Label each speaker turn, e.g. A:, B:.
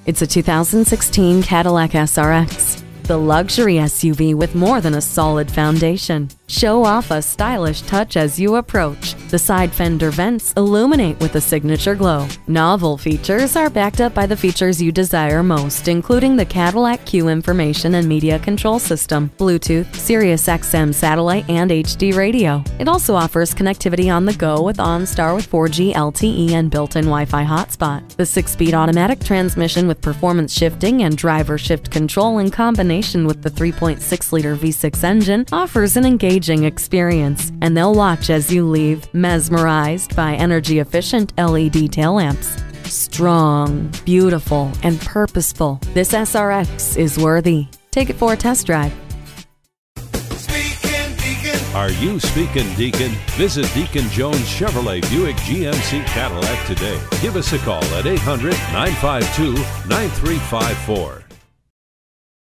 A: It's a 2016 Cadillac SRX, the luxury SUV with more than a solid foundation. Show off a stylish touch as you approach. The side fender vents illuminate with a signature glow. Novel features are backed up by the features you desire most, including the Cadillac CUE information and media control system, Bluetooth, Sirius XM satellite, and HD radio. It also offers connectivity on the go with OnStar with 4G LTE and built-in Wi-Fi hotspot. The 6-speed automatic transmission with performance shifting and driver shift control in combination with the 3.6-liter V6 engine offers an engaging experience, and they'll watch as you leave mesmerized by energy-efficient LED tail lamps. Strong, beautiful, and purposeful, this SRX is worthy. Take it for a test drive.
B: Are you speaking Deacon? Visit Deacon Jones Chevrolet Buick GMC Cadillac today. Give us a call at 800-952-9354.